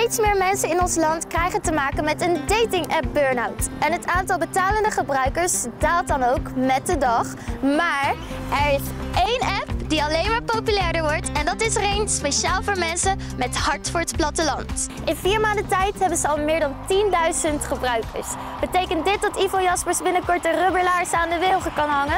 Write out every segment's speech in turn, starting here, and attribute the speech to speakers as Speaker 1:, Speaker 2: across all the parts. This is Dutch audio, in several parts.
Speaker 1: Steeds meer mensen in ons land krijgen te maken met een dating-app burn-out. En het aantal betalende gebruikers daalt dan ook met de dag. Maar er is één app die alleen maar populairder wordt en dat is er één speciaal voor mensen met hart voor het platteland. In 4 maanden tijd hebben ze al meer dan 10.000 gebruikers. Betekent dit dat Ivo Jaspers binnenkort de rubberlaars aan de wilgen kan hangen?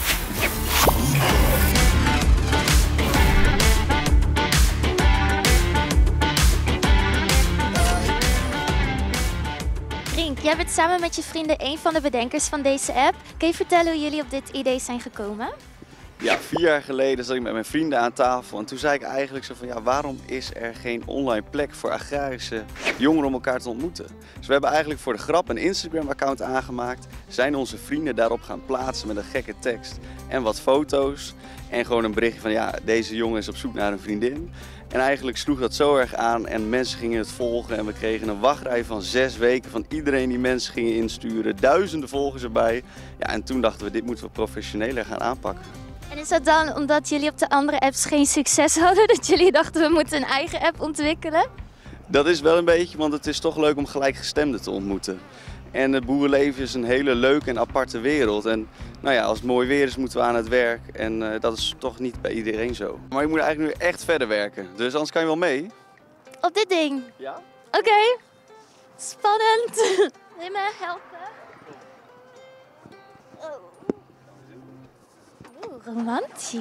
Speaker 1: Rink, jij bent samen met je vrienden een van de bedenkers van deze app. Kun je vertellen hoe jullie op dit idee zijn gekomen?
Speaker 2: Ja, 4 jaar geleden zat ik met mijn vrienden aan tafel en toen zei ik eigenlijk zo van ja, waarom is er geen online plek voor agrarische jongeren om elkaar te ontmoeten? Dus we hebben eigenlijk voor de grap een Instagram-account aangemaakt, zijn onze vrienden daarop gaan plaatsen met een gekke tekst en wat foto's en gewoon een berichtje van ja, deze jongen is op zoek naar een vriendin. En eigenlijk sloeg dat zo erg aan en mensen gingen het volgen en we kregen een wachtrij van 6 weken van iedereen die mensen gingen insturen, duizenden volgers erbij. Ja, en toen dachten we, dit moeten we professioneler gaan aanpakken.
Speaker 1: En is dat dan omdat jullie op de andere apps geen succes hadden, dat jullie dachten we moeten een eigen app ontwikkelen?
Speaker 2: Dat is wel een beetje, want het is toch leuk om gelijkgestemden te ontmoeten. En het boerenleven is een hele leuke en aparte wereld. En nou ja, als het mooi weer is, moeten we aan het werk. En dat is toch niet bij iedereen zo. Maar je moet eigenlijk nu echt verder werken. Dus anders kan je wel mee.
Speaker 1: Op dit ding?
Speaker 2: Ja.
Speaker 1: Oké. Spannend. Wil je me helpen? Oeh, romantisch.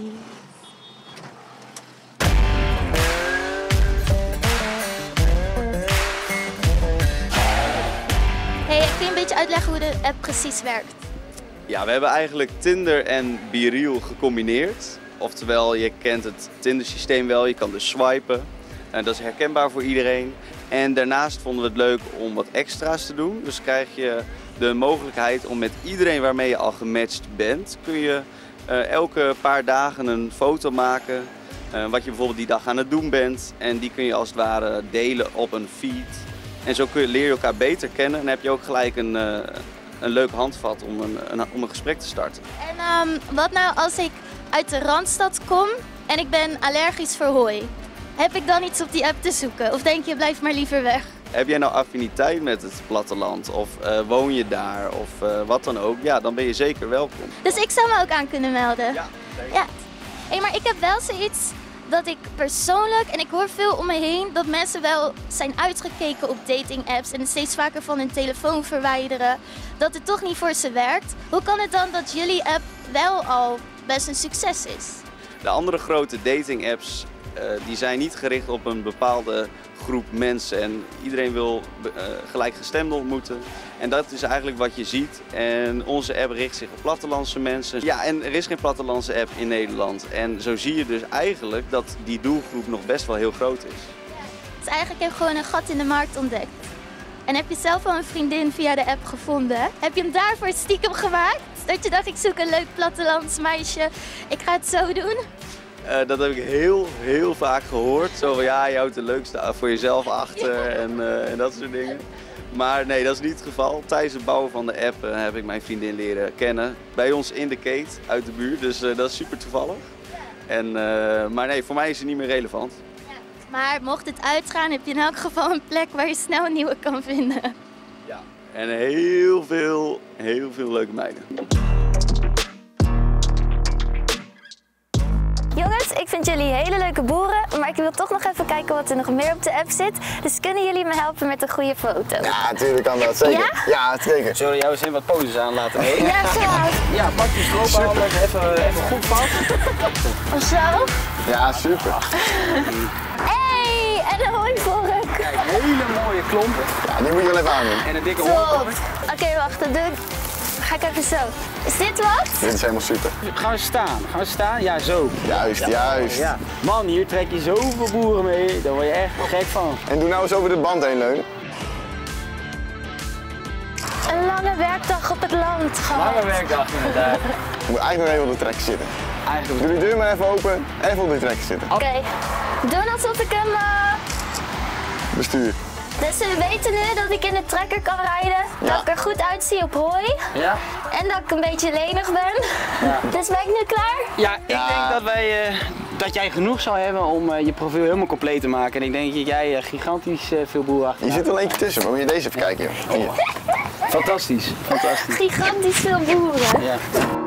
Speaker 1: Hey, kun je een beetje uitleggen hoe de app precies werkt?
Speaker 2: Ja, we hebben eigenlijk Tinder en BeReal gecombineerd. Oftewel, je kent het Tinder systeem wel, je kan dus swipen. En dat is herkenbaar voor iedereen. En daarnaast vonden we het leuk om wat extra's te doen. Dus krijg je de mogelijkheid om met iedereen waarmee je al gematcht bent, kun je elke paar dagen een foto maken. Wat je bijvoorbeeld die dag aan het doen bent. En die kun je als het ware delen op een feed. En zo leer je elkaar beter kennen en heb je ook gelijk een leuk handvat om een gesprek te starten.
Speaker 1: En wat nou als ik uit de Randstad kom en ik ben allergisch voor hooi? Heb ik dan iets op die app te zoeken? Of denk je, blijf maar liever weg?
Speaker 2: Heb jij nou affiniteit met het platteland of woon je daar of wat dan ook? Ja, dan ben je zeker welkom.
Speaker 1: Dus ik zou me ook aan kunnen melden?
Speaker 2: Ja, zeker.
Speaker 1: Ja. Hey, maar ik heb wel zoiets dat ik persoonlijk, en ik hoor veel om me heen, dat mensen wel zijn uitgekeken op dating-apps en het steeds vaker van hun telefoon verwijderen, dat het toch niet voor ze werkt. Hoe kan het dan dat jullie app wel al best een succes is?
Speaker 2: De andere grote dating-apps die zijn niet gericht op een bepaalde groep mensen en iedereen wil gelijkgestemden ontmoeten. En dat is eigenlijk wat je ziet. En onze app richt zich op plattelandse mensen. Ja, en er is geen plattelandse app in Nederland. En zo zie je dus eigenlijk dat die doelgroep nog best wel heel groot is.
Speaker 1: Dus eigenlijk heb je gewoon een gat in de markt ontdekt. En heb je zelf al een vriendin via de app gevonden? Heb je hem daarvoor stiekem gemaakt? Dat je dacht, ik zoek een leuk plattelands meisje, ik ga het zo doen?
Speaker 2: Dat heb ik heel vaak gehoord. Zo van ja, je houdt de leukste voor jezelf achter en dat soort dingen. Maar nee, dat is niet het geval. Tijdens het bouwen van de app heb ik mijn vriendin leren kennen. Bij ons in de Keet uit de buurt, dus dat is super toevallig. Maar nee, voor mij is het niet meer relevant.
Speaker 1: Ja. Maar mocht het uitgaan, heb je in elk geval een plek waar je snel een nieuwe kan vinden.
Speaker 2: Ja, en heel veel leuke meiden.
Speaker 1: Jongens, ik vind jullie hele leuke boeren, maar ik wil toch nog even kijken wat er nog meer op de app zit. Dus kunnen jullie me helpen met een goede foto?
Speaker 3: Ja, natuurlijk kan dat, zeker.
Speaker 1: Ja?
Speaker 3: Ja, zeker.
Speaker 4: Zullen we jou eens even wat poses aan laten nemen?
Speaker 1: Ja, graag.
Speaker 4: Ja, pak je stroophaal even goed vast.
Speaker 1: Of zo?
Speaker 3: Ja, super.
Speaker 1: Hey, en een hooivork.
Speaker 4: Kijk, hele mooie klompen.
Speaker 3: Ja, die moet je wel even aandoen.
Speaker 4: En een dikke
Speaker 1: Top.
Speaker 4: oorvork.
Speaker 1: Oké, wacht, dan ga ik even zo. Is dit wat?
Speaker 3: Dit is helemaal super.
Speaker 4: Gaan we staan? Ja, zo.
Speaker 3: Juist.
Speaker 4: Ja. Man, hier trek je zoveel boeren mee, daar word je echt gek van.
Speaker 3: En doe nou eens over de band heen leunen.
Speaker 1: Een lange werkdag op het land, gehad.
Speaker 4: Lange werkdag inderdaad.
Speaker 3: Je moet eigenlijk nog even op de trekker zitten.
Speaker 4: Eigenlijk
Speaker 3: Doe die deur maar even open, even op de trekker zitten.
Speaker 1: Oké, doen alsof ik hem...
Speaker 3: Bestuur.
Speaker 1: Dus we weten nu dat ik in de trekker kan rijden, dat ik er goed uitzie op hooi
Speaker 4: Ja?
Speaker 1: en dat ik een beetje lenig ben.
Speaker 4: Ja.
Speaker 1: Dus ben ik nu klaar?
Speaker 4: Ja, ik denk dat wij dat jij genoeg zou hebben om je profiel helemaal compleet te maken. En ik denk dat jij gigantisch veel boeren achter.
Speaker 3: Je zit er wel eentje tussen, maar moet je deze even kijken, joh. Hier.
Speaker 4: Fantastisch, fantastisch.
Speaker 1: Gigantisch veel boeren.
Speaker 4: Ja.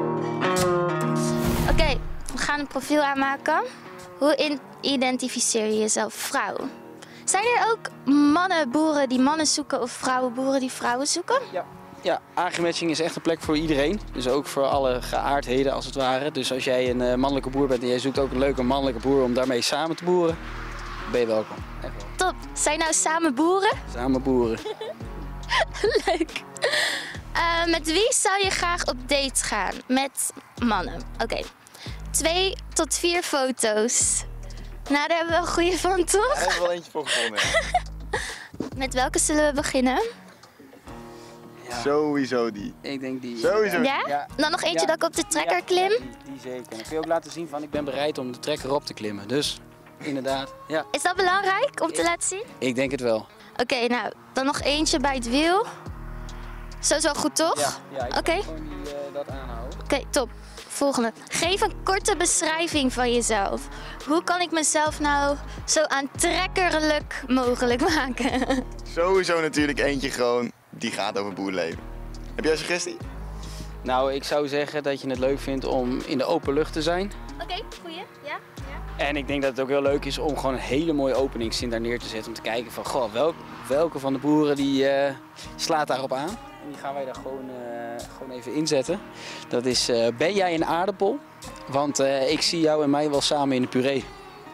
Speaker 1: Oké, we gaan een profiel aanmaken. Hoe identificeer je jezelf vrouw? Zijn er ook mannenboeren die mannen zoeken of vrouwenboeren die vrouwen zoeken?
Speaker 4: Ja, AgriMatching is echt een plek voor iedereen. Dus ook voor alle geaardheden als het ware. Dus als jij een mannelijke boer bent en jij zoekt ook een leuke mannelijke boer om daarmee samen te boeren, ben je welkom. Echt wel.
Speaker 1: Top. Zijn nou samen boeren?
Speaker 4: Samen boeren.
Speaker 1: Leuk. Met wie zou je graag op date gaan? Met mannen. Oké. 2 tot 4 foto's. Nou, daar hebben we wel een goede van, toch?
Speaker 3: Daar hebben we wel eentje voor gevonden.
Speaker 1: Met welke zullen we beginnen?
Speaker 4: Ja.
Speaker 3: Sowieso die.
Speaker 4: Ik denk die.
Speaker 3: Sowieso.
Speaker 1: Ja?
Speaker 4: Ja.
Speaker 1: Dan nog eentje
Speaker 4: Ja.
Speaker 1: dat ik op de trekker klim?
Speaker 4: Die zeker. Dan kun je ook laten zien van ik ben bereid om de trekker op te klimmen. Dus inderdaad, ja.
Speaker 1: Is dat belangrijk om te laten zien?
Speaker 4: Ik denk het wel.
Speaker 1: Oké, nou, dan nog eentje bij het wiel. Zo is wel goed, toch?
Speaker 4: Ja, ik
Speaker 1: Oké.
Speaker 4: kan gewoon dat aanhouden.
Speaker 1: Oké, top. Volgende. Geef een korte beschrijving van jezelf. Hoe kan ik mezelf nou zo aantrekkelijk mogelijk maken?
Speaker 3: Sowieso natuurlijk eentje gewoon, die gaat over boerleven. Heb jij een suggestie?
Speaker 4: Nou, ik zou zeggen dat je het leuk vindt om in de open lucht te zijn.
Speaker 1: Oké, goeie. Ja?
Speaker 4: En ik denk dat het ook heel leuk is om gewoon een hele mooie openingszin daar neer te zetten. Om te kijken van, goh, welke van de boeren die slaat daarop aan. En die gaan wij daar gewoon even inzetten. Dat is, ben jij een aardappel? Want ik zie jou en mij wel samen in de puree.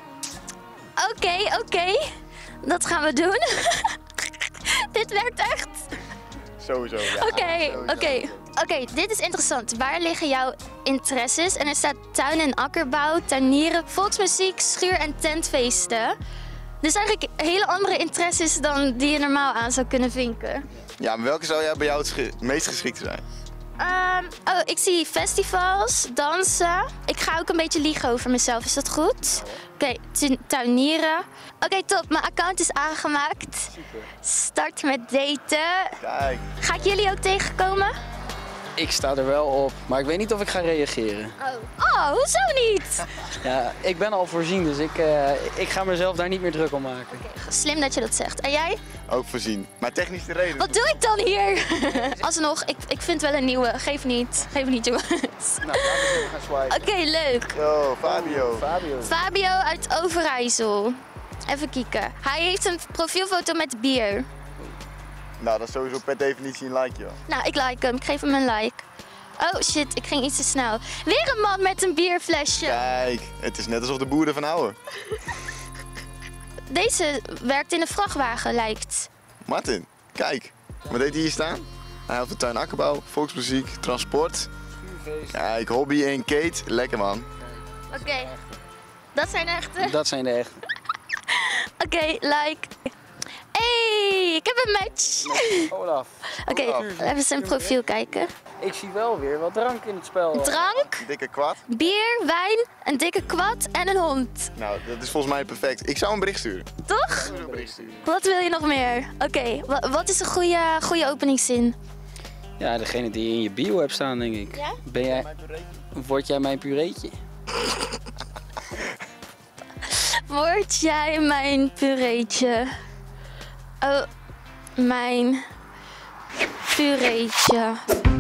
Speaker 1: Oké. Dat gaan we doen. Dit werkt echt.
Speaker 3: Sowieso, ja.
Speaker 1: Oké, dit is interessant. Waar liggen jouw interesses? En er staat tuin- en akkerbouw, tuinieren, volksmuziek, schuur- en tentfeesten. Dus eigenlijk hele andere interesses dan die je normaal aan zou kunnen vinken.
Speaker 3: Ja, maar welke zou jij bij jou het meest geschikt zijn?
Speaker 1: Ik zie festivals, dansen. Ik ga ook een beetje liegen over mezelf, is dat goed? Oké, tuinieren. Oké, top. Mijn account is aangemaakt.
Speaker 4: Super.
Speaker 1: Start met daten.
Speaker 3: Kijk.
Speaker 1: Ga ik jullie ook tegenkomen?
Speaker 4: Ik sta er wel op, maar ik weet niet of ik ga reageren.
Speaker 1: Oh, hoezo niet?
Speaker 4: Ja, ik ben al voorzien, dus ik ga mezelf daar niet meer druk om maken.
Speaker 1: Slim dat je dat zegt. En jij?
Speaker 3: Ook voorzien. Maar technisch de reden.
Speaker 1: Wat doe ik dan hier? Alsnog, ik vind wel een nieuwe. Geef niet, jongens.
Speaker 4: Nou, laten we gaan swipen.
Speaker 1: Oké, leuk.
Speaker 3: Yo, Fabio.
Speaker 1: Fabio uit Overijssel. Even kijken. Hij heeft een profielfoto met bier.
Speaker 3: Nou, dat is sowieso per definitie een like, joh.
Speaker 1: Nou, ik like hem. Ik geef hem een like. Oh shit, ik ging iets te snel. Weer een man met een bierflesje.
Speaker 3: Kijk, het is net alsof de boeren ervan houden.
Speaker 1: Deze werkt in een vrachtwagen, lijkt.
Speaker 3: Martin, kijk. Wat heeft hij hier staan? Hij helpt de tuin akkerbouw, volksmuziek, transport. Kijk, hobby en Kate. Lekker, man.
Speaker 1: Oké. Dat zijn de echte.
Speaker 4: Dat zijn de echt.
Speaker 1: Oké, like. Hey, ik heb een match.
Speaker 4: Olaf.
Speaker 1: Oké, even zijn profiel kijken.
Speaker 4: Ik zie wel weer wat drank in het spel.
Speaker 1: Drank,
Speaker 3: Dikke kwad.
Speaker 1: bier, wijn, een dikke kwad en een hond.
Speaker 3: Nou, dat is volgens mij perfect. Ik zou een bericht sturen.
Speaker 1: Toch?
Speaker 3: Een bericht sturen.
Speaker 1: Wat wil je nog meer? Oké, wat is een goede openingszin?
Speaker 4: Ja, degene die je in je bio hebt staan, denk ik.
Speaker 1: Ja?
Speaker 4: Word jij mijn pureetje?
Speaker 1: Word jij mijn pureetje? Oh, mijn pureetje.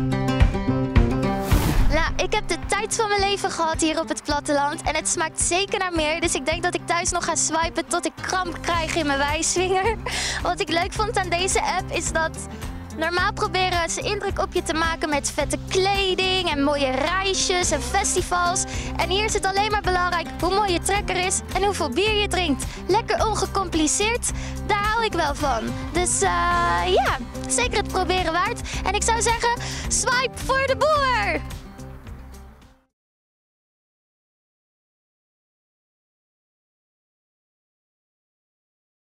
Speaker 1: Nou, ik heb de tijd van mijn leven gehad hier op het platteland. En het smaakt zeker naar meer. Dus ik denk dat ik thuis nog ga swipen tot ik kramp krijg in mijn wijsvinger. Wat ik leuk vond aan deze app is dat... Normaal proberen ze indruk op je te maken met vette kleding en mooie reisjes en festivals. En hier is het alleen maar belangrijk hoe mooi je trekker is en hoeveel bier je drinkt. Lekker ongecompliceerd, daar hou ik wel van. Dus ja, zeker het proberen waard. En ik zou zeggen, swipe voor de boer!